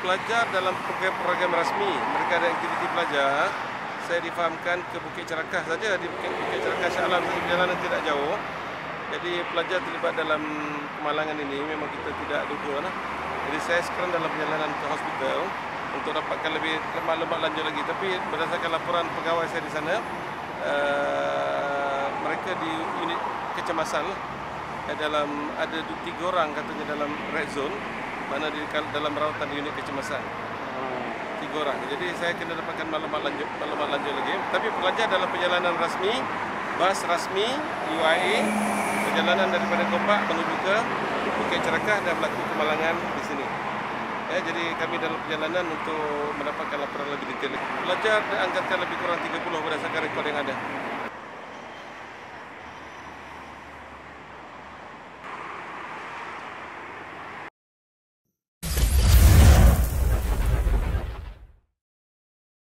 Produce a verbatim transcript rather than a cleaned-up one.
pelajar dalam program-program rasmi, mereka ada aktiviti pelajar, saya difahamkan ke Bukit Cerakah saja, di Bukit, Bukit Cerakah Shah Alam saja, perjalanan tidak jauh. Jadi pelajar terlibat dalam kemalangan ini memang kita tidak duga lah. Jadi saya sekarang dalam perjalanan ke hospital untuk dapatkan lebih maklumat lanjut lagi. Tapi berdasarkan laporan pegawai saya di sana, uh, mereka di unit kecemasan uh, dalam ada tiga orang katanya dalam red zone, mana di dalam rawatan di unit kecemasan. Tiga orang. Jadi saya kena dapatkan maklumat lanjut, maklumat lanjut lagi. Tapi pelajar dalam perjalanan rasmi, bas rasmi U I A, perjalanan daripada Gombak menuju ke Bukit Cerakah dan berlaku kemalangan di sini. Ya, jadi kami dalam perjalanan untuk mendapatkan laporan lebih detail. Pelajar diangkatkan lebih kurang tiga puluh berdasarkan rekod yang ada.